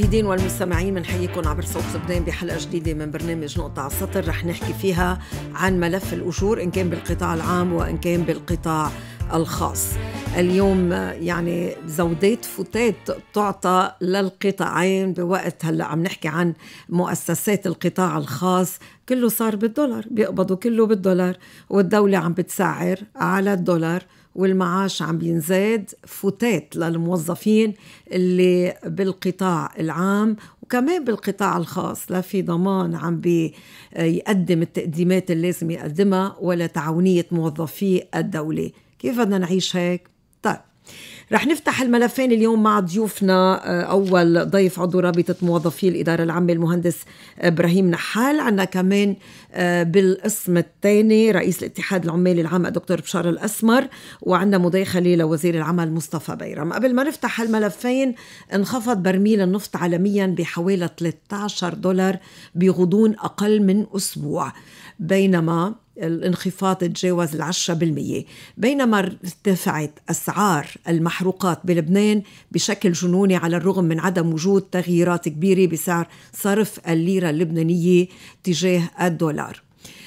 المشاهدين والمستمعين بنحييكم عبر صوت لبنان بحلقة جديدة من برنامج نقطة على السطر. رح نحكي فيها عن ملف الأجور إن كان بالقطاع العام وإن كان بالقطاع الخاص. اليوم يعني زودات فتات تعطى للقطاعين بوقت هلأ عم نحكي عن مؤسسات القطاع الخاص، كله صار بالدولار، بيقبضوا كله بالدولار، والدولة عم بتسعر على الدولار، والمعاش عم بينزاد فتات للموظفين اللي بالقطاع العام وكمان بالقطاع الخاص. لا في ضمان عم بيقدم التقديمات اللي لازم يقدمها ولا تعاونية موظفي الدولة. كيف بدنا نعيش هيك؟ طيب رح نفتح الملفين اليوم مع ضيوفنا. أول ضيف عضو رابطة موظفي الإدارة العامة المهندس إبراهيم نحال، عنا كمان بالقسم الثاني رئيس الاتحاد العمالي العام الدكتور بشار الأسمر، وعنا مداخلة لوزير العمل مصطفى بيرم. قبل ما نفتح الملفين، انخفض برميل النفط عالميا بحوالي $13 بغضون أقل من أسبوع، بينما الانخفاض تجاوز 10%، بينما ارتفعت أسعار المحروقات بلبنان بشكل جنوني على الرغم من عدم وجود تغييرات كبيرة بسعر صرف الليرة اللبنانية تجاه الدولار.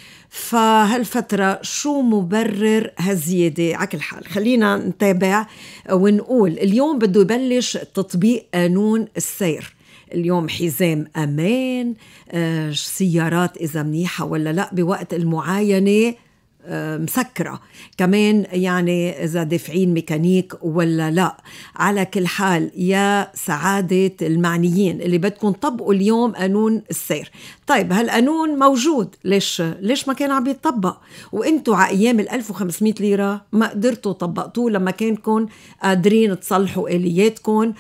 فهالفترة شو مبرر هالزيادة؟ على كل حال خلينا نتابع ونقول اليوم بده يبلش تطبيق قانون السير. اليوم حزام أمان، سيارات إذا منيحة ولا لا بوقت المعاينة مسكرة، كمان يعني إذا دافعين ميكانيك ولا لا. على كل حال يا سعادة المعنيين اللي بدكم طبقوا اليوم قانون السير. طيب هالقانون موجود، ليش ما كان عم يتطبق؟ وانتوا على أيام 1500 ليرة ما قدرتوا طبقتوه لما كانكم قادرين تصلحوا آلياتكم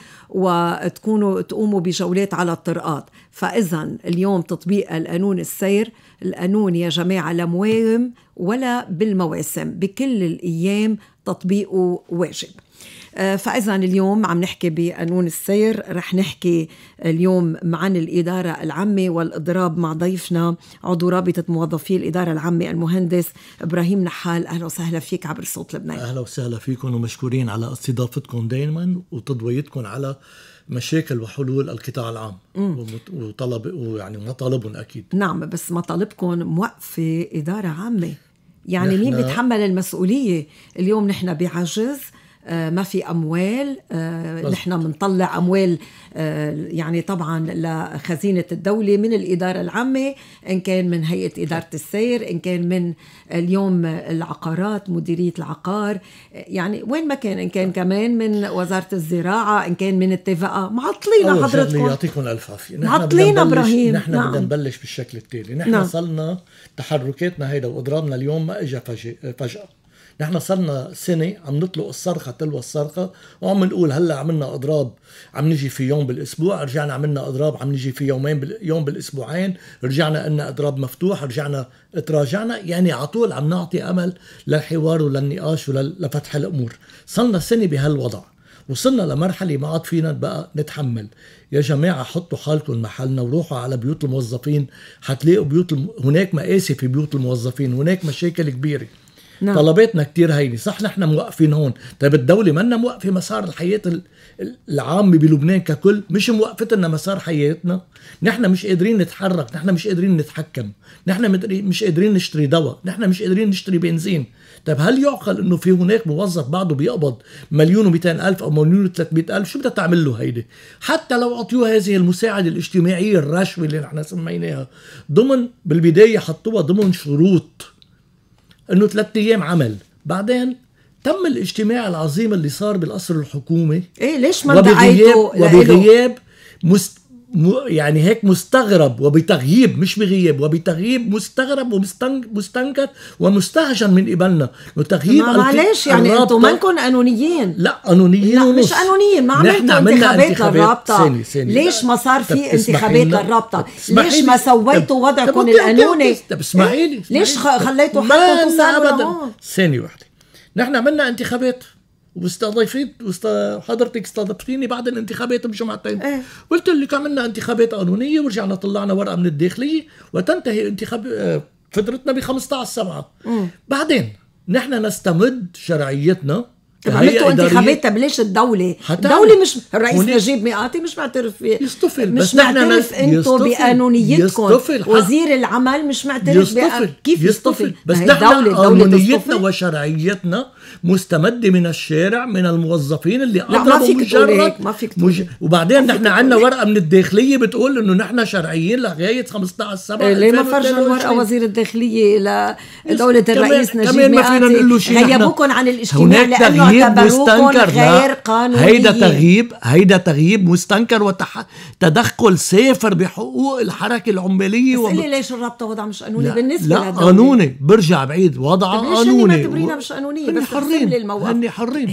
تقوموا بجولات على الطرقات. فإذا اليوم تطبيق القانون السير، القانون يا جماعة لا موائم ولا بالمواسم، بكل الأيام تطبيقه واجب. فإذا اليوم عم نحكي بقانون السير. رح نحكي اليوم عن الإدارة العامة والإضراب مع ضيفنا عضو رابطة موظفي الإدارة العامة المهندس إبراهيم نحال. أهلا وسهلا فيك عبر صوت لبنان. أهلا وسهلا فيكم ومشكورين على استضافتكم دائما وتضويتكم على مشاكل وحلول القطاع العام ويعني مطالبهم أكيد. نعم، بس مطالبكم موقفة إدارة عامة، يعني مين بيتحمل المسؤولية؟ اليوم نحن بعجز، ما في أموال، نحن منطلع أموال يعني طبعا لخزينة الدولة من الإدارة العامة، إن كان من هيئة إدارة السير، إن كان من اليوم العقارات مديرية العقار، يعني وين ما كان، إن كان كمان من وزارة الزراعة، إن كان من التفاقة. معطلين حضرتكم. يعطيكم الألف عافية. معطلين إبراهيم. نحن بدنا نبلش بالشكل التالي. نحن صلنا تحركاتنا هيدا وإضرابنا اليوم ما إجا فجأة. نحن صرنا سنة عم نطلق الصرخة تلو الصرخة، وعم نقول هلا عملنا اضراب عم نجي في يوم بالاسبوع، رجعنا عملنا اضراب عم نجي في يوم بالاسبوعين، رجعنا قلنا اضراب مفتوح، رجعنا تراجعنا. يعني عطول عم نعطي امل للحوار وللنقاش ولفتح الامور. صرنا سنة بهالوضع وصلنا لمرحلة ما عاد فينا بقى نتحمل. يا جماعة حطوا حالكم محلنا وروحوا على بيوت الموظفين، حتلاقوا هناك مآسي في بيوت الموظفين، هناك مشاكل كبيرة. نعم. طلباتنا كتير هيني، صح نحن موقفين هون. طيب الدولة منا موقفة مسار الحياة العامة بلبنان ككل، مش موقفتنا مسار حياتنا. نحن مش قادرين نتحرك، نحن مش قادرين نتحكم، نحن مش قادرين نشتري دواء، نحن مش قادرين نشتري بنزين. طيب هل يعقل انه في هناك موظف بعده بيقبض 1,200,000 او 1,300,000؟ شو بدها تعمل له هيدي؟ حتى لو اعطيوها هذه المساعدة الاجتماعية الرشوة اللي نحن سميناها، ضمن بالبداية حطوها ضمن شروط انه 3 أيام عمل. بعدين تم الاجتماع العظيم اللي صار بالقصر الحكومي. ايه ليش ما دعيتوا وبغياب يعني هيك مستغرب وبتغييب، مش بغياب، وبتغييب مستغرب ومستنكر ومستهجن من قبلنا. وتغييب معلش يعني انتم مانكم قانونيين. لا قانونيين، لا مش قانونيين. ما عملتوا انتخابات للرابطة. ليش ما صار في انتخابات للرابطة؟ ليش ما سويتوا وضعكم القانوني؟ طب اسمعيلي، ليش خليتوا حتى توصلوا لهون؟ ثانية واحدة. نحن عملنا انتخابات حضرتك استضفتيني بعد الانتخابات بجمعتين. قلت لك عملنا انتخابات قانونية ورجعنا طلعنا ورقة من الداخلية وتنتهي فترتنا ب15/7. بعدين نحن نستمد شرعيتنا عملتوا انتخابات. طب ليش الدولة مش الرئيس نجيب مئاتي مش معترف فيه؟ يستفل. مش معترف انتو بقانونيتكم. وزير العمل مش معترف كيف يستفل؟ بس نحن قانونيتنا وشرعيتنا مستمدة من الشارع، من الموظفين اللي أضربوا مجرد. ما فيك وبعدين نحن عندنا ورقة من الداخلية بتقول إنه نحن شرعيين لغاية 15/7. ليه ما فرجوا الورقة وزير الداخلية لدولة الرئيس نجيب مئاتي؟ غيبوكم عن الاجتماع لأنه اعتبروكم غير قانونيين. هيدا تغييب مستنكر وتدخل سافر بحقوق الحركة العمالية. بس قلي ليش الرابطة وضع مش قانوني بالنسبة للدولة؟ لا قانوني، برجع بعيد وضعها قانوني. ليش معتبرينها مش قانونية؟ بس هن حرين.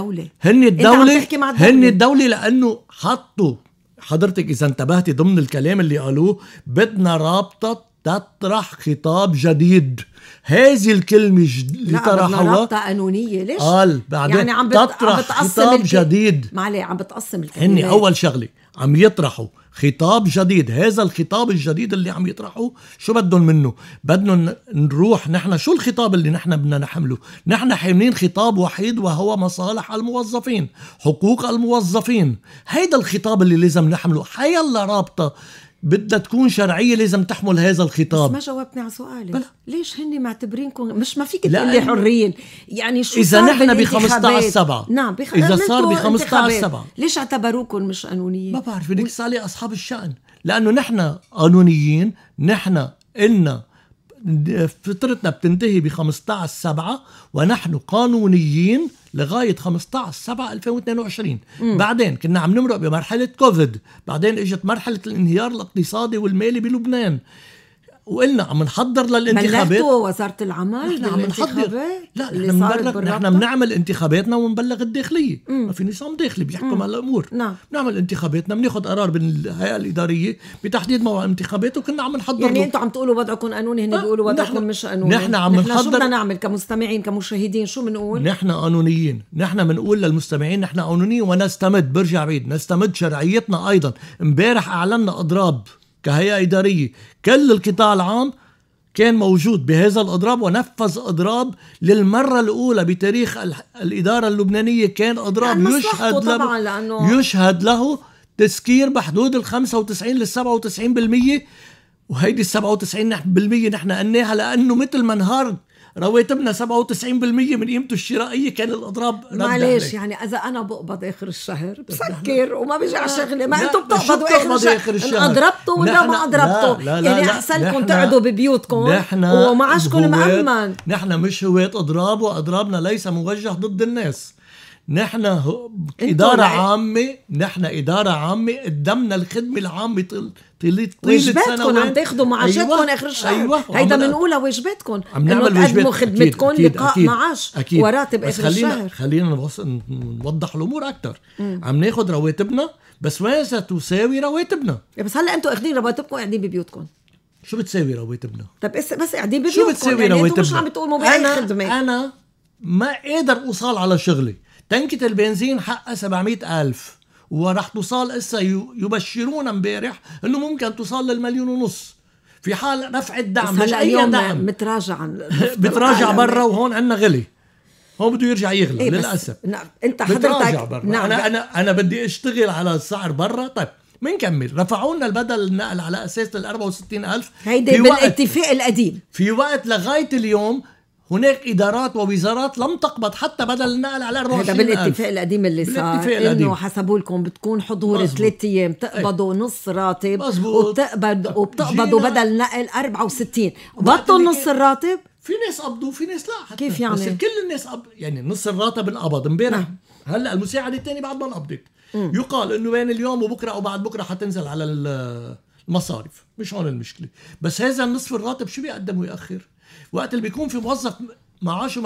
هن الدولة لأنه حطوا حضرتك إذا انتبهتي ضمن الكلام اللي قالوه بدنا رابطة تطرح خطاب جديد. هذه الكلمة اللي طرحوها رابطة قانونية. ليش؟ قال بعدين يعني عم تطرح خطاب جديد. معلي عم بتقسم الكلمات. هني أول شغلة عم يطرحوا خطاب جديد. هذا الخطاب الجديد اللي عم يطرحوه شو بدهم منه؟ بدنا نروح نحن شو الخطاب اللي نحن بدنا نحمله؟ نحن حاملين خطاب وحيد وهو مصالح الموظفين، حقوق الموظفين. هيدا الخطاب اللي لازم نحمله. حيلا رابطة بدها تكون شرعية لازم تحمل هذا الخطاب. بس ما جاوبتني على سؤالي. ليش هني معتبرينكم مش ما فيك تقولي حريين؟ يعني شو إذا نحن ب15/7. نعم إذا صار ب15/7 ليش اعتبروكم مش قانونيين؟ ما بعرف. بدك تسألي أصحاب الشأن. لأنه نحن قانونيين. نحن إلنا فترتنا بتنتهي ب15/7 ونحن قانونيين لغاية 15/7/2022. بعدين كنا عم نمرق بمرحلة كوفيد. بعدين اجت مرحلة الانهيار الاقتصادي والمالي بلبنان وقلنا عم نحضر للانتخابات. بلغتوا وزارة العمل نحن عم نحضر. لا نحن بنعمل انتخاباتنا ونبلغ الداخلية. ما في نظام داخلي بيحكم على الأمور. نعمل انتخاباتنا، بناخد قرار بالهيئة الإدارية بتحديد موعد الانتخابات وكنا عم نحضر. يعني انتوا عم تقولوا وضعكم قانوني، هن بيقولوا وضعكم مش قانوني. نحن عم نحضر. شو بدنا نعمل كمستمعين كمشاهدين؟ شو بنقول؟ نحن قانونيين. نحن بنقول للمستمعين نحن قانونيين ونستمد. برجع بعيد نستمد شرعيتنا أيضا. امبارح أعلنا أضراب كهيئة إدارية. كل القطاع العام كان موجود بهذا الأضراب ونفذ أضراب للمرة الأولى بتاريخ الإدارة اللبنانية. كان أضراب يشهد له تسكير بحدود 95 ل97%. وهيدي 97% نحن قلناها لأنه مثل ما انهار رواتبنا 97% من قيمته الشرائية كان الأضراب. معليش يعني إذا أنا بقبض آخر الشهر بسكر وما بيجي على شغلي. ما أنتم بتقبضوا آخر الشهر. أضربتوا ولا ما أضربتوا؟ يعني أحسنكم تقعدوا ببيوتكم ومعاشكم مأمن. نحن مش هواة أضراب، وأضرابنا ليس موجه ضد الناس. نحن إدارة عامة. نحن إدارة عامة قدمنا الخدمة العامة طيلة واجباتكم عم تاخدوا معاشاتكم آخر الشهر. هيدا بنقولها واجباتكم إنه تقدموا خدمتكم لقاء معاش وراتب آخر الشهر. خلينا نوضح الأمور أكتر. عم ناخد رواتبنا بس وين ستساوي رواتبنا؟ بس هلأ أنتوا أخدين رواتبكم قاعدين ببيوتكم. شو بتساوي رواتبنا؟ طب بس قاعدين ببيوتكم. شو بتساوي رواتبنا؟ أنتوا مش عم بتقوموا بأي خدمة. أنا ما قادر أوصل على شغلي. تنكة البنزين حقها 700,000 ورح توصل إسا يبشرونا امبارح إنه ممكن توصل ل1.5 مليون في حال رفع الدعم. مش أي دعم بتراجع برا وهون عنا غلي. هون بده يرجع يغلى للأسف. أنت حضرتك أنا بدي أشتغل على السعر برا. طيب منكمل. رفعوا لنا البدل النقل على أساس 64,000. هيدا بالاتفاق القديم. في وقت لغاية اليوم هناك إدارات ووزارات لم تقبض حتى بدل النقل على 24,000. هذا بالاتفاق القديم اللي صار إنه حسبوا لكم بتكون حضور 3 أيام تقبضوا نص راتب وبتقبضوا بدل نقل 64. قبضتوا نص الراتب؟ في ناس قبضوا وفي ناس لا حتى. كيف يعني؟ بس كل الناس يعني نص الراتب انقبض امبارح. هلا المساعدة الثانية بعد ما انقبضت. يقال إنه بين اليوم وبكرة أو بعد بكرة حتنزل على المصارف. مش هون المشكلة. بس هذا النصف الراتب شو بيقدم ويأخر؟ وقت اللي بيكون في موظف معاشه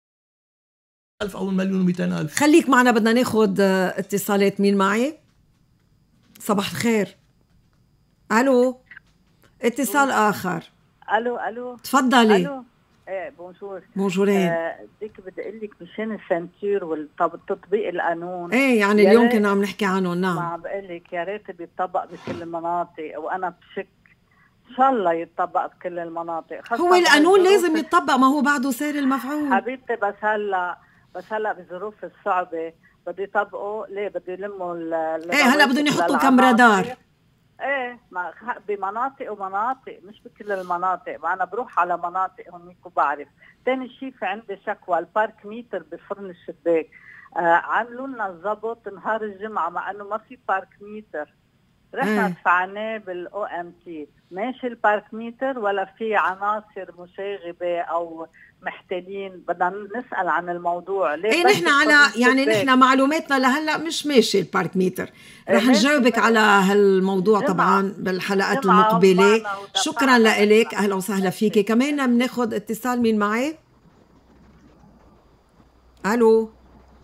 1,000 أو 1,200,000. خليك معنا بدنا ناخد اتصالات. مين معي؟ صباح الخير. ألو. اتصال آخر. ألو تفضلي. ألو. ايه بونجورين. ديك بدي اقول لك مشان السنتور والتطبيق القانون. ايه يعني اليوم كنا عم نحكي عنه. نعم. ما بقول لك يا ريت بيطبق بكل المناطق وانا بشك ان شاء الله يتطبق بكل المناطق. هو القانون لازم يتطبق، ما هو بعده سير المفعول حبيبتي. بس هلا بس هلا بظروف الصعبه بده يطبقوا ليه بده يلموا ايه هلا بدهم يحطوا كم رادار. ايه بمناطق ومناطق مش بكل المناطق، ما انا بروح على مناطق هونيك وبعرف. ثاني شيء في عندي شكوى البارك ميتر بفرن الشباك. عملوا لنا الضبط نهار الجمعه مع انه ما في بارك ميتر، رحنا دفعناه بالاو ام تي، ماشي البارك ميتر ولا في عناصر مشاغبه او محتالين. بدنا نسال عن الموضوع ليه. ايه نحن على يعني نحن معلوماتنا لهلا مش ماشي البارك ميتر. رح نجاوبك على هالموضوع طبعا بالحلقات المقبله. شكرا لك، اهلا وسهلا فيكي. كمان بناخذ اتصال. مين معي؟ الو.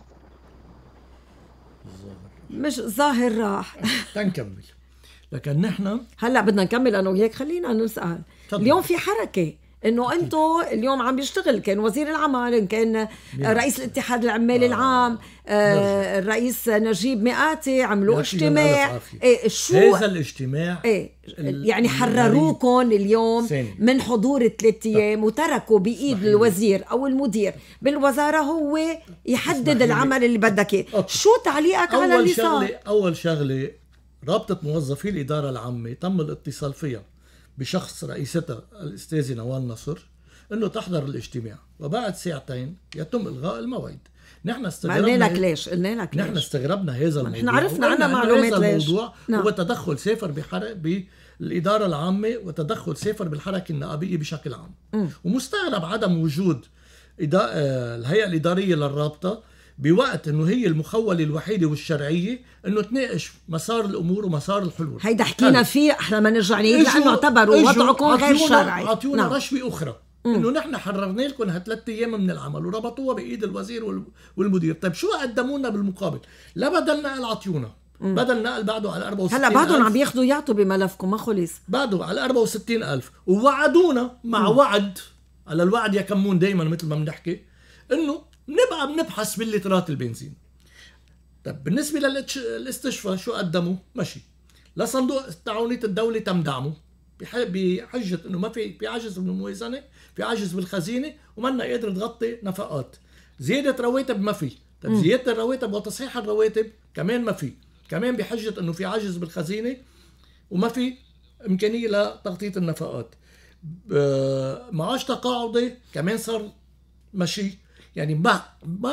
مش ظاهر راح. تنكمل لكن نحن هلا بدنا نكمل انا وياك. خلينا نسال اليوم في حركه انه انتم اليوم عم بيشتغل، كان وزير العمل، كان رئيس الاتحاد العمالي العام، الرئيس نجيب مئاتي، عملوا اجتماع. شو هذا الاجتماع؟ يعني حرروكم اليوم من حضور 3 أيام وتركوا بايد الوزير او المدير بالوزاره هو يحدد العمل اللي بدك اياه. شو تعليقك على اللي صار؟ اول شغله رابطه موظفي الاداره العامه تم الاتصال فيها بشخص رئيستها الأستاذة نوال نصر إنه تحضر الاجتماع، وبعد ساعتين يتم إلغاء الموعد. نحن استغربنا. قلنا لك ليش؟ نحن استغربنا هذا الموضوع. نحن عرفنا عنها معلومات ليش. الموضوع هو تدخل سافر بالإدارة العامة وتدخل سافر بالحركة النقابية بشكل عام. ومستغرب عدم وجود الهيئة الإدارية للرابطة بوقت انه هي المخولة الوحيدة والشرعية انه تناقش مسار الامور ومسار الحلول. هيدا حكينا فيه احنا ما نرجع نعيد لانه اعتبروا وضعكم غير شرعي. عطيونا رشوة اخرى انه نحن حررنا لكم 3 أيام من العمل وربطوها بايد الوزير والمدير. طيب شو قدموا لنا بالمقابل؟ لا بدل نقل عطيونا، بدل نقل بعده على 64,000. هلا بعدهم عم ياخذوا يعطوا بملفكم ما خلص، بعده على 64,000. ووعدونا مع وعد، على الوعد يا كمون دايما مثل ما بنحكي، انه نبقى بنبحث باللترات البنزين. طب بالنسبة للاستشفاء شو قدموا؟ ماشي. لصندوق التعاونية الدولي تم دعمه بحجة انه ما في عجز بالموازنة، في عجز بالخزينة، ومنا قادر تغطي نفقات. زيادة رواتب ما في. طب زيادة الرواتب وتصحيح الرواتب كمان ما في، كمان بحجة انه في عجز بالخزينة وما في امكانية لتغطية النفقات. معاش تقاعدي كمان صار ماشي. يعني ما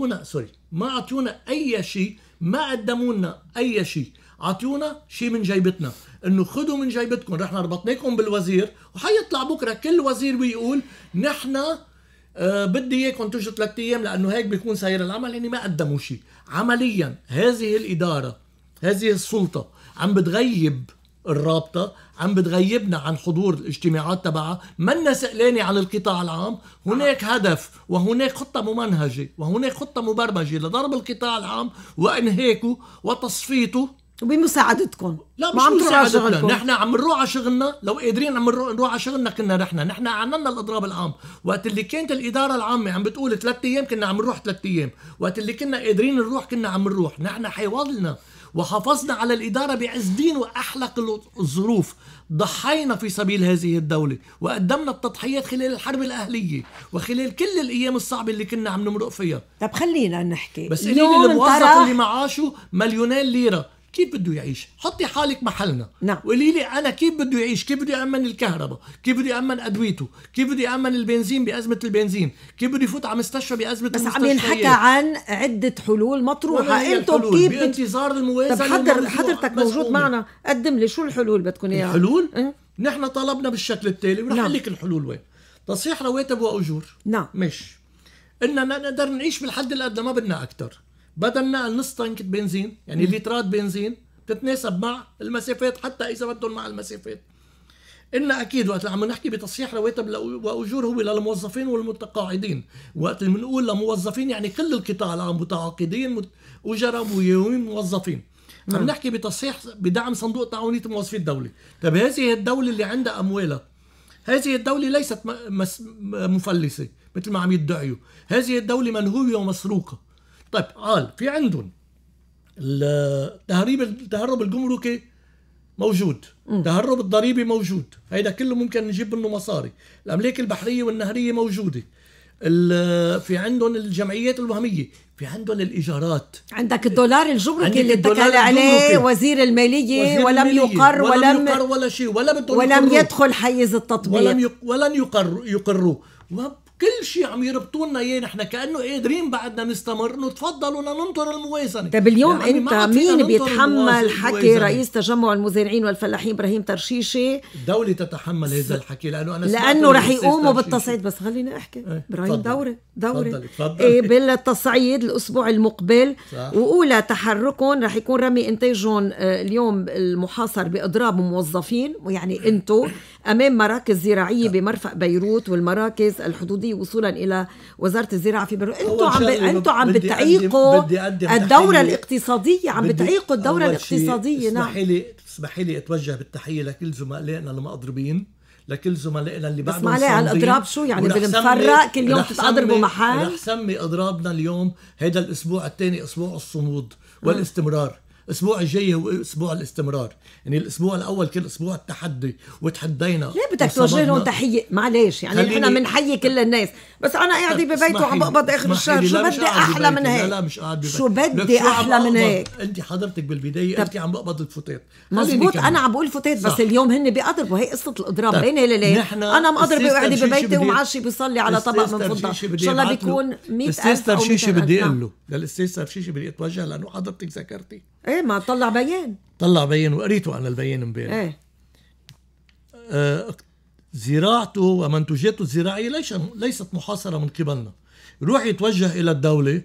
عطيونا اي شيء، ما قدموا لنا اي شيء. عطيونا شيء من جيبتنا، انه خذوا من جيبتكم، رحنا ربطناكم بالوزير، وحيطلع بكره كل وزير بيقول نحن بدي اياكم تجوا 3 أيام لانه هيك بيكون سير العمل. يعني ما قدموا شيء عمليا. هذه الاداره، هذه السلطه عم بتغيب الرابطة، عم بتغيبنا عن حضور الاجتماعات تبعها. منا سألاني عن القطاع العام. هناك هدف وهناك خطة ممنهجة وهناك خطة مبرمجة لضرب القطاع العام وإنهاكه وتصفيته وبمساعدتكم. لا مش مساعدتنا، نحن عم نروح على شغلنا. لو قادرين عم نروح على شغلنا كنا نحن أعلنا الإضراب العام. وقت اللي كانت الإدارة العامة عم بتقول 3 أيام كنا عم نروح 3 أيام. وقت اللي كنا قادرين نروح كنا عم نروح. نحن حيوضلنا وحافظنا على الإدارة بعز دين وأحلق الظروف. ضحينا في سبيل هذه الدولة وقدمنا التضحيات خلال الحرب الأهلية وخلال كل الأيام الصعبة اللي كنا عم نمرق فيها. طب خلينا نحكي. بس اليوم الموظف اللي معاشه 2,000,000 ليرة كيف بده يعيش؟ حطي حالك محلنا. نعم. وقولي لي أنا كيف بده يعيش؟ كيف بده يأمن الكهرباء؟ كيف بده يأمن أدويته؟ كيف بده يأمن البنزين بأزمة البنزين؟ كيف بده يفوت على مستشفى بأزمة المستشفيات؟ بس عم ينحكى عن عدة حلول مطروحة. انتم كيف بانتظار الموازنة؟ طب حضرتك موجود معنا، قدم لي شو الحلول بدكم اياها. الحلول نحن طلبنا بالشكل التالي ورح لك الحلول وين. تصحيح رواتب وأجور. نعم. مش إننا نقدر نعيش بالحد الأدنى، ما بدنا أكتر. بدلنا نص تنكة بنزين، يعني لترات بنزين تتناسب مع المسافات، حتى إذا بدهم مع المسافات. إننا أكيد وقت عم نحكي بتصحيح رواتب وأجور هو للموظفين والمتقاعدين. وقت اللي بنقول لموظفين يعني كل القطاع العام، متعاقدين، أجراء موظفين. عم نحكي بتصحيح بدعم صندوق تعاونية موظفي الدولة. طب هذه الدولة اللي عندها أموالها، هذه الدولة ليست مفلسة مثل ما عم يدعيوا. هذه الدولة منهوبة ومسروقة. طيب قال في عندهم التهرب الجمركي موجود، تهرب الضريبي موجود، هيدا كله ممكن نجيب منه مصاري. الأملاك البحرية والنهرية موجودة، في عندهم الجمعيات الوهميه، في عندهم الايجارات، عندك الدولار الجمركي اللي اتكل عليه وزير الماليه ولم يقر ولا شيء، ولا بدهم ولم يدخل حيز التطبيق، ولن يقروا. كل شيء عم يربطوا لنا اياه، نحن كانه قادرين بعدنا نستمر، انه تفضلوا ننطر الموازنه. طيب اليوم يعني انت مين بيتحمل حكي رئيس تجمع المزارعين والفلاحين ابراهيم ترشيشي؟ الدوله تتحمل هذا الحكي، لانه رح يقوموا بالتصعيد. بس خليني احكي ابراهيم، دوري بالتصعيد الاسبوع المقبل، واولى تحركهم رح يكون رمي انتاجهم اليوم المحاصر باضراب موظفين، ويعني انتم امام مراكز زراعيه بمرفق بيروت والمراكز الحدوديه وصولا الى وزاره الزراعه في بيروت. انتم عم بتعيقوا الدوره الاقتصاديه، عم بتعيقوا الدوره الاقتصاديه. نعم، اسمحي لي اتوجه بالتحيه لكل زملائنا المضربين، لكل زملائنا اللي بعدهم. بس ما عليه الاضراب شو يعني؟ بنفرق كل يوم تضربوا محل. رح سمي اضرابنا اليوم هذا الاسبوع الثاني اسبوع الصمود والاستمرار. الاسبوع الجاي هو اسبوع الاستمرار، يعني الاسبوع الاول كل اسبوع التحدي، وتحدينا. ليه بدك توجه لهم تحيه؟ معلش يعني نحن بنحيي كل الناس، بس انا قاعده ببيتي وعم بقبض اخر الشهر. شو بدي احلى من هيك؟ لا مش قاعد ببيتي. شو بدي احلى من هيك؟ انت حضرتك بالبدايه قلتي عم بقبض الفتات. مزبوط، انا عم بقول فتات، بس اليوم هن بيقدروا. هي قصه الاضراب بيني ليه؟ انا مقدر وقاعده ببيتي ومعشي بيصلي على طبق من فضه، ان شاء الله بيكون 100,000 استاذ ترشيشي. بدي اقول له للاستاذ ترشيشي بدي اتوجه، لانه حضرتك ذكرتي ايه ما طلع بيان وقريته انا البيان امبارح. زراعته ومنتوجاته الزراعيه ليست محاصره من قبلنا. يروح يتوجه الى الدوله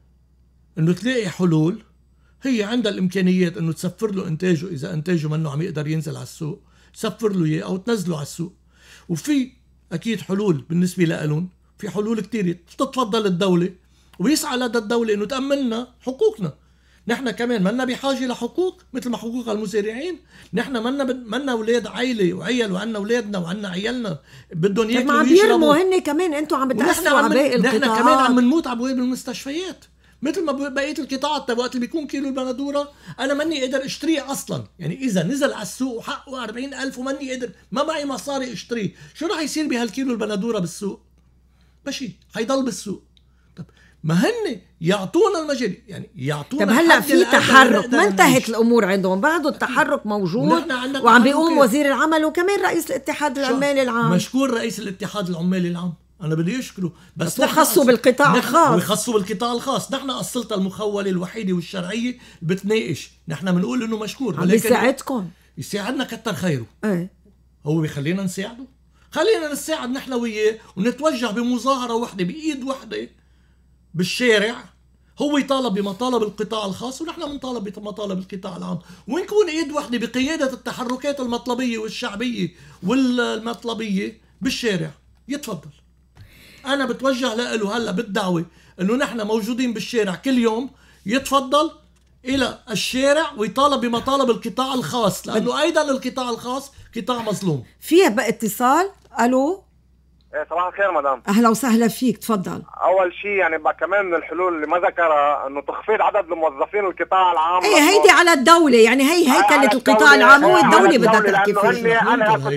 انه تلاقي حلول، هي عندها الامكانيات انه تسفر له انتاجه، اذا انتاجه منه عم يقدر ينزل على السوق تسفر له اياه او تنزله على السوق. وفي اكيد حلول بالنسبه لهم، في حلول كثيره تتفضل الدوله ويسعى لدى الدوله انه تامن حقوقنا. نحن كمان منا بحاجه لحقوق مثل ما حقوق المزارعين. نحن منا اولاد عائله وعيال، وعنا اولادنا وعنا عيالنا بدهم ياكلوا ويشربوا. ما بيرموا هن كمان، انتم عم بتاثروا على باقي القطاعات. نحن كمان عم نموت على ابواب المستشفيات مثل ما بقيه القطاعات. وقت اللي بيكون كيلو البندوره انا ماني قادر اشتريه اصلا، يعني اذا نزل على السوق وحقه 40,000 وماني قادر، ما معي مصاري اشتريه، شو راح يصير بهالكيلو البندوره بالسوق؟ ماشي حيضل بالسوق. ما هن يعطونا المجال، يعني يعطونا. طب هلا في تحرك، ما انتهت الامور عندهم، بعده التحرك موجود وعم بيقوم وزير العمل وكمان رئيس الاتحاد العمالي العام. مشكور رئيس الاتحاد العمالي العام، انا بدي اشكره، بس خصوا بالقطاع الخاص. ويخصوا بالقطاع الخاص. نحن السلطه المخوله الوحيده والشرعيه بتناقش، نحن بنقول انه مشكور، ولكن بيساعدكم، يساعدنا كتر خيره. هو بيخلينا نساعده، خلينا نساعد نحن وياه ونتوجه بمظاهره وحده بايد وحده بالشارع. هو يطالب بمطالب القطاع الخاص ونحن بنطالب بمطالب القطاع العام، ونكون ايد وحده بقياده التحركات المطلبيه والشعبيه والمطلبيه بالشارع. يتفضل، انا بتوجه له هلا بالدعوه انه نحن موجودين بالشارع كل يوم، يتفضل الى الشارع ويطالب بمطالب القطاع الخاص، لانه ايضا القطاع الخاص قطاع مظلوم. فيها بقى اتصال. الو، صباح الخير مدام. اهلا وسهلا فيك، تفضل. اول شيء يعني بقى كمان من الحلول اللي ما ذكرها انه تخفيض عدد الموظفين القطاع العام. هيدي على الدوله، يعني هي هيكله القطاع العام، هو الدوله بدها تحكي فيه.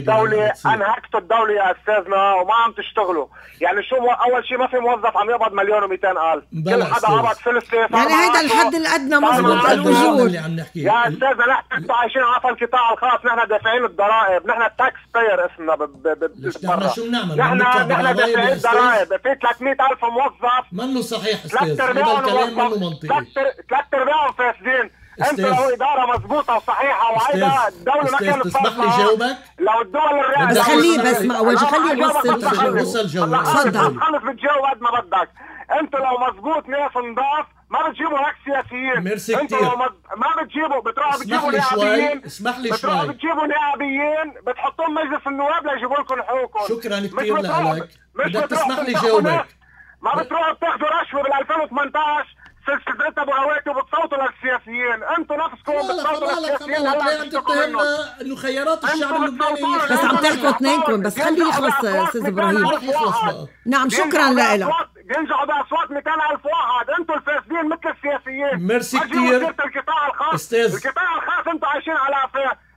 انهكتوا الدوله يا استاذنا وما عم تشتغلوا. يعني شو اول شيء ما في موظف عم يقبض 1,200,000، كل حدا قبض ثلث. يعني هيدا الحد الادنى مضبوط الاجور يا استاذنا. نحن عايشين على القطاع الخاص، نحن دافعين الضرائب، نحن التاكس باير اسمنا نحن شو بنعمل؟ نحن دافعين الضرائب. في 300,000 موظف. منه صحيح استاذ، هذا الكلام منه منطقي. 3/4 فاسدين. انت لو اداره مضبوطه وصحيحه وعيدا الدوله ما كانت تسمح لي جاوبك؟ لو الدول الرئاسيه بس خليه بس ما اول خليه يوصل جواب. تفضل. خلص بتجاوب قد ما بدك. انت لو مضبوط ناس نضاف ما بتجيبوا هيك سياسيين. ميرسي انت كتير. لو ما بتجيبوا، بتروحوا بتجيبوا نائبين. اسمح لي شوي. بتروحوا بتجيبوا نائبين بتحطوهم مجلس النواب ليجيبوا لكم حقوقكم. شكرا كثير لك. بدك تسمح لي جاوبك. ما بتروحوا بتاخذوا رشوه بال 2018 سلسلة ابو هواتي وبتصوتوا للسياسيين. انتم نفسكم بتصوتوا للسياسيين. هلا عم تتهمنا انه خيارات الشعب اللبناني. بس عم تحكوا اثنينكم، بس خليه يخلص استاذ ابراهيم. نعم شكرا لك. ينجحوا باصوات 200,000 واحد. انتم الفاسدين مثل السياسيين. ميرسي كثير. القطاع الخاص. استاذ القطاع الخاص انتم عايشين على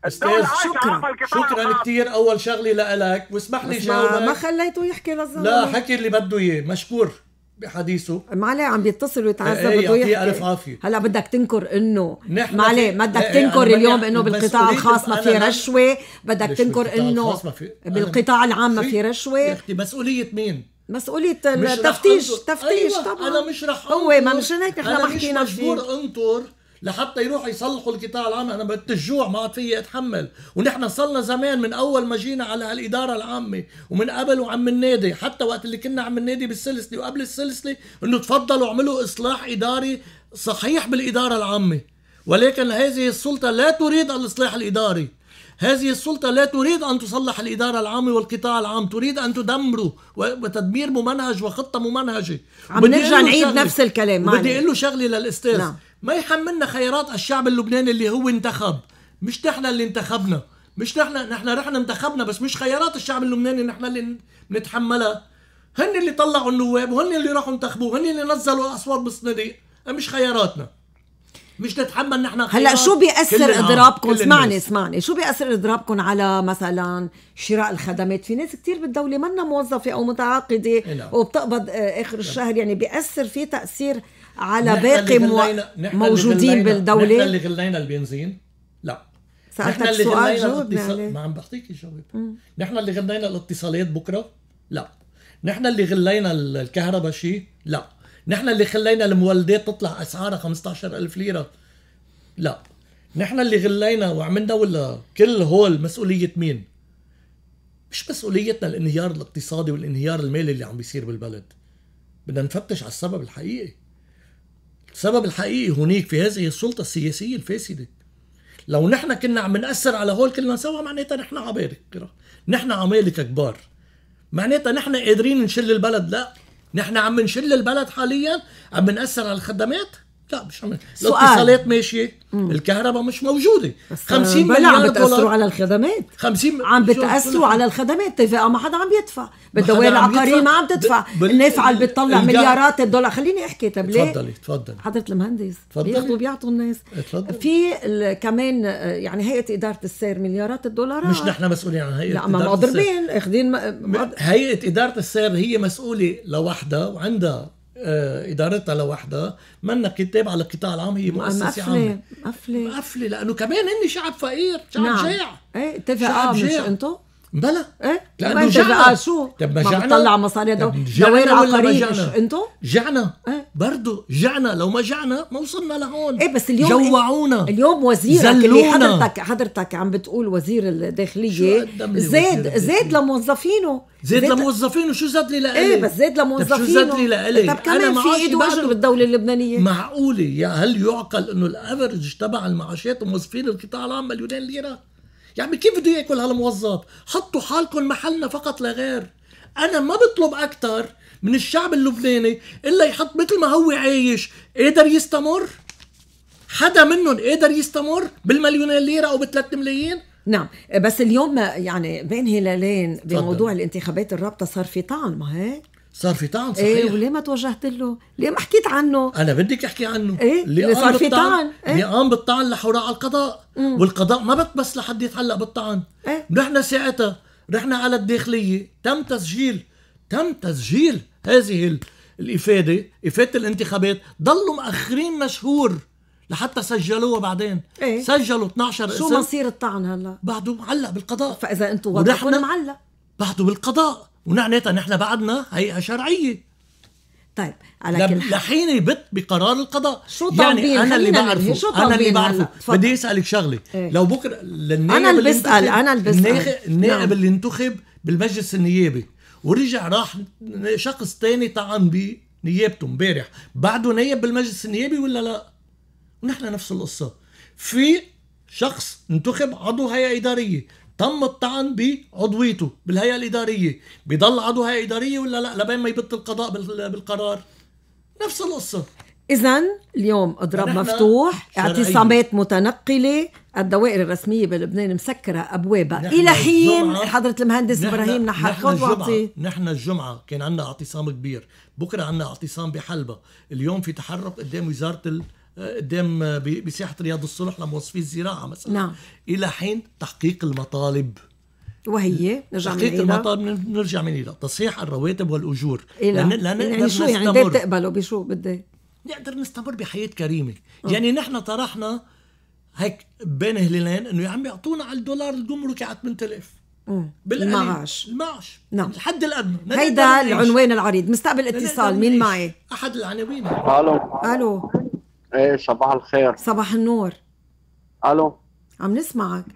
استاذ شكرا كثير. اول شغله لك واسمح لي جاوبك. ما خليته يحكي للزلمه. لا حكي اللي بده اياه، مشكور بحديثه. معليه عم بيتصل ويتعذب بده يحكي. الف عافيه. هلا بدك تنكر انه معليه بدك تنكر اليوم انه بالقطاع الخاص ما في رشوه، بدك تنكر انه بالقطاع العام ما في رشوه. يا اختي مسؤوليه مين؟ مسؤولية التفتيش. أيوة طبعا انا مش رح هو ما مشان هيك نحن ما حكينا مش مجبور انطر لحتى يروحوا يصلحوا القطاع العام. انا بالتجوع ما عاد فيي اتحمل، ونحن صلنا زمان من اول ما جينا على هالاداره العامه ومن قبل وعم النادي، حتى وقت اللي كنا عم النادي بالسلسله وقبل السلسله انه تفضلوا اعملوا اصلاح اداري صحيح بالاداره العامه. ولكن هذه السلطه لا تريد الاصلاح الاداري، هذه السلطة لا تريد أن تصلح الإدارة العامة والقطاع العام، تريد أن تدمره وتدمير ممنهج وخطة ممنهجة. عم نرجع نعيد نفس الكلام. بدي أقول له شغلة للأستاذ. نعم. ما يحملنا خيارات الشعب اللبناني اللي هو انتخب، مش نحن اللي انتخبنا، مش نحن رحنا انتخبنا، بس مش خيارات الشعب اللبناني نحن اللي نتحملها. هن اللي طلعوا النواب وهن اللي راحوا انتخبوا، هن اللي نزلوا الأصوات بالصناديق، مش خياراتنا. مش نتحمل نحن. هلا شو بيأثر اضرابكم؟ اسمعني شو بيأثر اضرابكم على مثلا شراء الخدمات؟ في ناس كتير بالدولة منا موظفة او متعاقدة وبتقبض اخر الشهر، يعني بيأثر في تأثير على باقي موجودين بالدولة. نحن اللي غلينا البنزين؟ لا. سألتك سؤال جاوبني عليه. ما عم بحكيكي جاوب. نحن اللي غلينا الاتصالات بكره؟ لا. نحن اللي غلينا الكهرباء شيء؟ لا. نحن اللي خلينا المولدات تطلع أسعارها 15,000 ليرة؟ لا. نحن اللي غلينا وعملنا ولا كل هول مسؤولية مين؟ مش مسؤوليتنا الانهيار الاقتصادي والانهيار المالي اللي عم بيصير بالبلد. بدنا نفتش على السبب الحقيقي. السبب الحقيقي هناك في هذه السلطة السياسية الفاسدة. لو نحن كنا عم نأثر على هول كلنا سوا معناتها نحن عمالقة، نحن عمالقة كبار، معناتها نحن قادرين نشل البلد. لا، نحن عم نشل البلد حاليا، عم نأثر على الخدمات. لا مش عم. الاتصالات ماشيه، الكهرباء مش موجوده. 50 مليار عم بتأثروا على الخدمات. 50 عم بتأثروا على الخدمات. اتفاق ما حدا عم يدفع، بالدوائر العقاريه ما عم تدفع، النافعه اللي بتطلع مليارات الدولار. خليني احكي. طب ليه؟ تفضلي حضرة المهندس بياخذوا الناس. في كمان يعني هيئه اداره السير مليارات الدولارات. مش نحن مسؤولين عن هيئه لا، ما مضربين اخذين. هيئه اداره السير هي مسؤوله لوحدها وعندها ادارتها لوحدها، منا كتاب على القطاع العام. هي مؤسسه عامه مقفله لانه كمان هن شعب فقير، شعب جاع. ايه اتفق. مش انتو بلا ايه لانه جعنا. شو طب ما بتطلع مصاري دوائر عقاريه؟ مش انتو جعنا برضو جعنا. لو ما جعنا ما وصلنا لهون. ايه بس اليوم جوعونا. اليوم وزيرك اللي حضرتك عم بتقول وزير الداخليه زاد لموظفينه. زاد لموظفينه. شو زاد لي لإلي؟ ايه بس زاد لموظفينه. شو زاد لي لإلي؟ طب كمان في ايد واجر بالدوله اللبنانيه. معقوله يا هل يعقل انه الافرج تبع المعاشات موظفين القطاع العام مليونين ليره؟ يعني كيف بده ياكل هالموظف؟ حطوا حالكم محلنا فقط لا غير. انا ما بطلب اكثر من الشعب اللبناني الا يحط مثل ما هو عايش. قادر يستمر؟ حدا منهم قادر يستمر بالمليونين ليره او ب3 ملايين؟ نعم. بس اليوم يعني بين هلالين بموضوع الانتخابات الرابطه صار في طعن. ما هيك صار في طعن صحيح. ايه وليه ما توجهت له؟ ليه ما حكيت عنه؟ انا بدك احكي عنه. ايه اللي صار في طعن. اللي قام بالطعن لحوراء على القضاء. والقضاء ما بس لحد يتعلق بالطعن. نحن ساعتها رحنا على الداخليه، تم تسجيل هذه الافاده، افاده الانتخابات. ضلوا مأخرين شهور لحتى سجلوها بعدين. سجلوا 12 اسم. شو مصير الطعن هلا؟ بعده معلق بالقضاء. فاذا انتم وضعكم معلق بعده بالقضاء، ونعناتها نحن بعدنا هيئة شرعية. طيب على كل حال لحين يبت بقرار القضاء. شو طالبين؟ يعني أنا اللي بعرفه بدي أسألك شغلة. لو بكرة أنا اللي بسأل النائب اللي انتخب بالمجلس النيابي ورجع راح شخص تاني طعن بنيابته امبارح، بعده نائب بالمجلس النيابي ولا لا؟ ونحن نفس القصة. في شخص انتخب عضو هيئة إدارية، تم الطعن بعضويته بالهيئة الإدارية، بيضل عضو هيئة إدارية ولا لا لبين ما يبط القضاء بالقرار؟ نفس القصة. إذن اليوم اضراب مفتوح، اعتصامات متنقلة، الدوائر الرسمية بلبنان مسكرة أبوابها إلى حين حضرة المهندس إبراهيم نحر. نحن الجمعة كان عندنا اعتصام كبير، بكرة عندنا اعتصام بحلبة، اليوم في تحرك قدام وزارة قدام بساحة رياض الصلح لموظفي الزراعة مثلا. نعم. إلى حين تحقيق المطالب، وهي تحقيق المطالب نرجع من إلى تصحيح الرواتب والأجور. يعني شو يعني بدي تقبلوا بشو بدي نقدر نستمر بحياة كريمة. يعني نحن طرحنا هيك بين هلالين انه يا عم يعطونا على الدولار الجمركي على 8000 المعاش. نعم. الحد الادنى. هيدا العنوان العريض. مستقبل اتصال. مين معي؟ احد العناوين. الو. ايه صباح الخير. صباح النور. الو. عم نسمعك.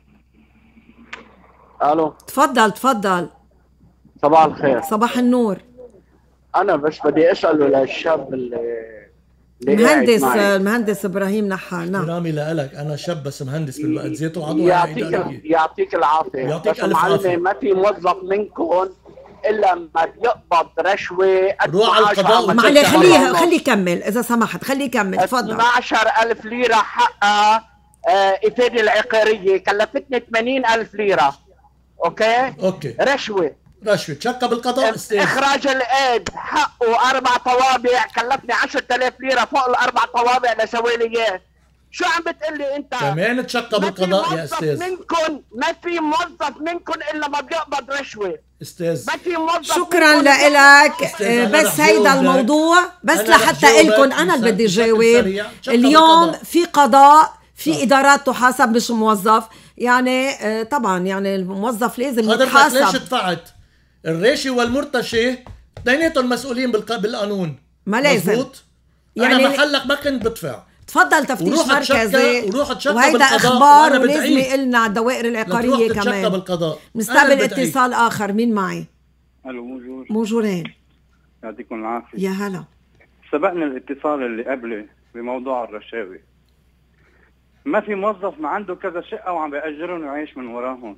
الو. تفضل. صباح الخير. صباح النور. انا بس بدي اساله للشاب اللي المهندس ابراهيم نحال. نعم. احترامي لك، انا شاب بس مهندس بالوقت ذاته وعضو يعطيك العافيه. يعطيك الف عافيه. ما في موظف منكم الا ما يقبض رشوه. روح على القضاء. معلش خليه يكمل اذا سمحت، خليه يكمل. تفضل. 12,000 ليره حقها افاده العقاريه، كلفتني 80,000 ليره. اوكي. رشوه تشكى بالقضاء. اخراج الايد حقه 4 طوابع، كلفني 10,000 ليره فوق ال4 طوابع لسوي لي اياه. شو عم بتقلي انت؟ كمان تشكى بالقضاء يا استاذ. ما في موظف منكم الا ما بيقبض رشوه استاذ. ما في موظف. شكرا لك. بس هيدا الموضوع بس لحتى إلكن انا اللي بدي جاوب. اليوم في قضاء، في ادارات تحاسب مش موظف. يعني طبعا يعني الموظف لازم يتحاسب. ليش دفعت الراشي والمرتشي اثنيناتهم مسؤولين بالقانون؟ ما لازم. مزبوط. يعني انا محلك ما كنت بدفع. تفضل تفتيش مركزي وهيدا اخبار ولازم يقلنا على الدوائر العقاريه كمان. بالقضاء. مستقبل اتصال اخر. مين معي؟ الو. موجورين. يعطيكم العافيه. يا هلا. سبقنا الاتصال اللي قبله بموضوع الرشاوي. ما في موظف ما عنده كذا شقه وعم بيأجرهم ويعيش من وراهم.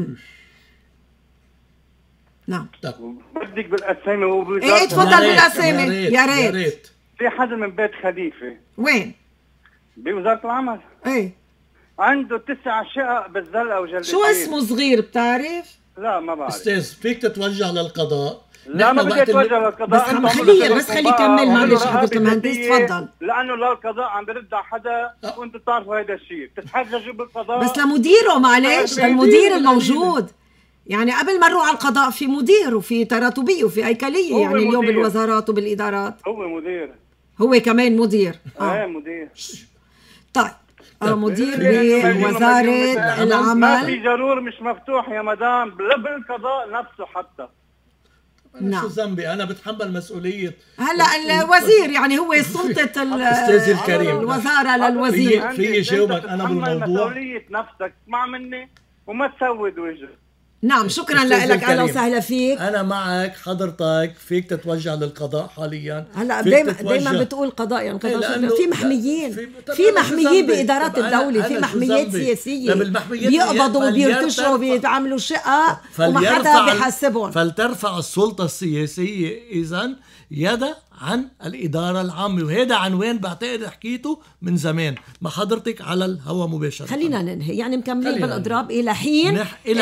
نعم. بدك بالاسامي ايه تفضل بالاسامي. يا ريت. في حدا من بيت خليفه. وين؟ بوزاره العمل. ايه عنده 9 شقق بالزلقه وجلبيه. شو اسمه صغير بتعرف؟ لا ما بعرف. استاذ فيك تتوجه للقضاء. لا ما بدي اتوجه للقضاء. بس خليه يكمل. معلش حضرة المهندس تفضل. لانه لا القضاء عم برد على حدا وانتم تعرفوا هذا الشيء. بتتحججوا بالقضاء بس لمديره. معلش المدير الموجود. يعني قبل ما نروح على القضاء في مدير وفي تراتبيه وفي هيكليه. يعني اليوم مدير. بالوزارات وبالادارات هو مدير. هو كمان مدير. مدير. طيب مدير بوزارة العمل. ما في جرور مش مفتوح يا مدام لا بالقضاء نفسه حتى. أنا شو ذنبي؟ أنا بتحمل مسؤولية. هلا الوزير يعني هو سلطة الأستاذ الكريم الوزارة للوزير. في جاوبك أنا بالموضوع. مسؤولية نفسك اسمع مني وما تسود وجهك. نعم شكرا لك. اهلا وسهلا فيك. انا معك حضرتك. فيك تتوجه للقضاء حاليا. هلا دايما بتقول قضاء يعني في محميين. في محميين بادارات الدوله. في محميات سياسيه بيقبضوا وبيرتشوا وبيعملوا شقق وما حدا بيحاسبهم. فلترفع السلطه السياسيه اذا يدها عن الإدارة العامة. وهذا عنوان بعتقد حكيته من زمان مع حضرتك على الهواء مباشرة. خلينا ننهي. يعني مكملين بالإضراب إلى حين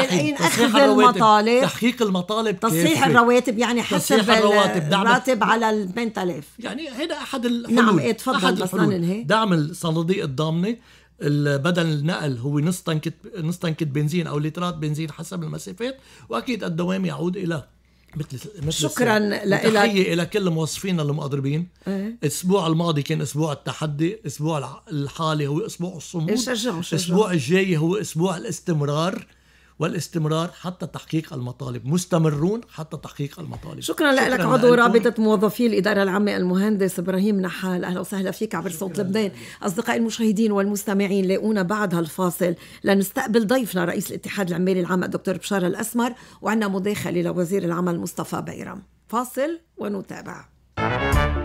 أخذ المطالب، تحقيق المطالب، تصحيح الرواتب. يعني حسب الراتب على 8000. يعني هذا أحد الحلول. نعم تفضل بس ننهي. دعم الصناديق الضامنة. بدل النقل هو نص تنكة بنزين أو لترات بنزين حسب المسافات. وأكيد الدوام يعود إلى مثل شكرا لك. تحية إلى كل موظفينا المقدربين. الأسبوع الماضي كان أسبوع التحدي. الأسبوع الحالي هو أسبوع الصمود. الأسبوع الجاي هو أسبوع الاستمرار. والاستمرار حتى تحقيق المطالب. مستمرون حتى تحقيق المطالب. شكرا لك عضو رابطة موظفي الإدارة العامة المهندس إبراهيم نحال. أهلا وسهلا فيك عبر صوت لبنان. أصدقائي المشاهدين والمستمعين لاقونا بعد هالفاصل لنستقبل ضيفنا رئيس الاتحاد العمالي العام الدكتور بشار الأسمر. وعندنا مداخلة لوزير العمل مصطفى بيرم. فاصل ونتابع.